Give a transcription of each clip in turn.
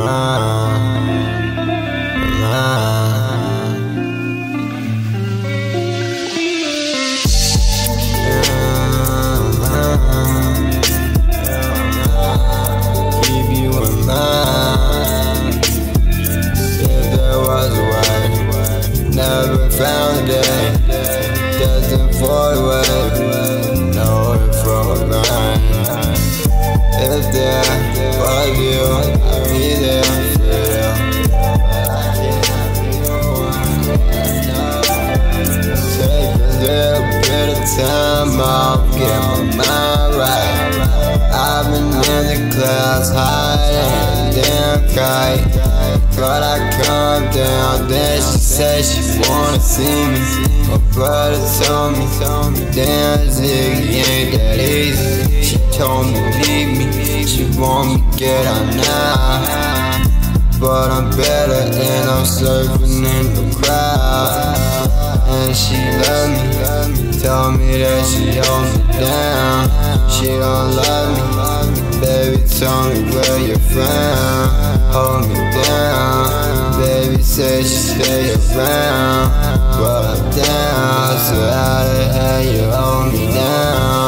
Keep you in mind. If there was a way, never found a day, destined for the way, know it from a grind. If there was you, I'd be there for you. Take a little bit of time, I'll get my mind right. I've been in the clouds, hiding, damn kite. Thought I'd come down, then she said she wanna see me. My brother told me, damn Ziggy ain't that easy. She told me leave me, she want me get out now. But I'm better and I'm surfing in the crowd. And she love me, tell me that she hold me down. She don't love me, baby tell me where you're from. Hold me down, baby say she stay around. But I'm down, so how the hell you hold me down?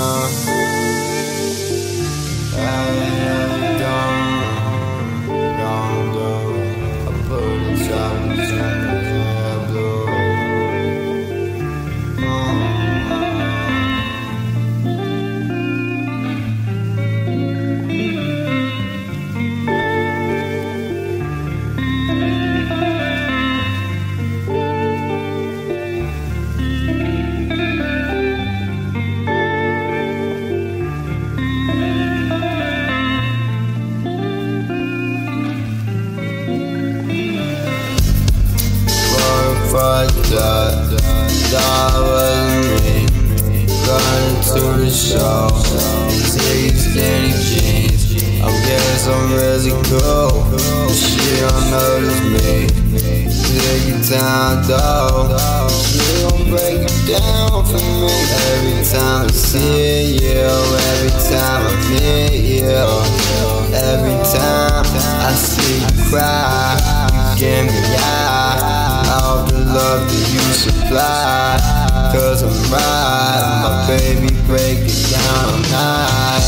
That wasn't me. Running to the show, Ziggy skinny jeans. I guess I'm really cool, she don't notice me. Ziggy town though, she gon' break it down for me. Every time I see you, every time I meet you, every time I see you cry, you give me all the love that you supply. Cause I'm right, my baby break it down all night.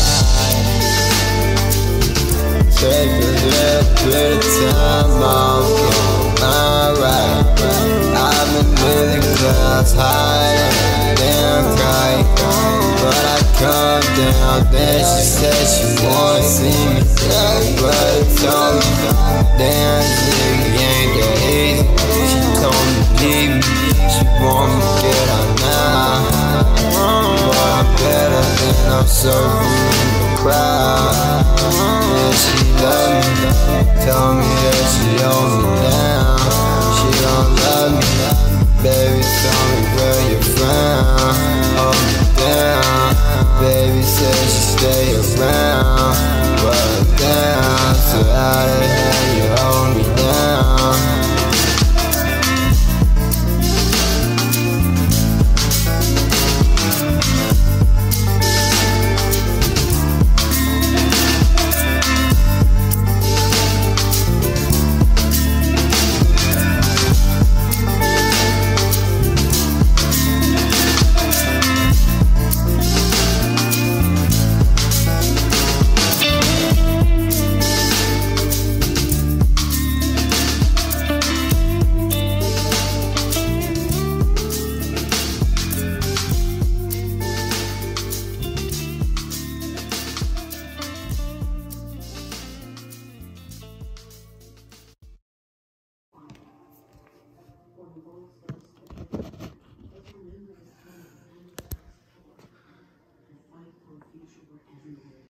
Take a little bit of time, I'll get mine right. I've been in the clouds, hiding, damn kite. But I come down, then she said she wanna see me. But it told me, damn Ziggy ain't that easy. She told me leave me, she want me to get out now. But I'm better than I'm surfing in the crowd. And she love me, tell me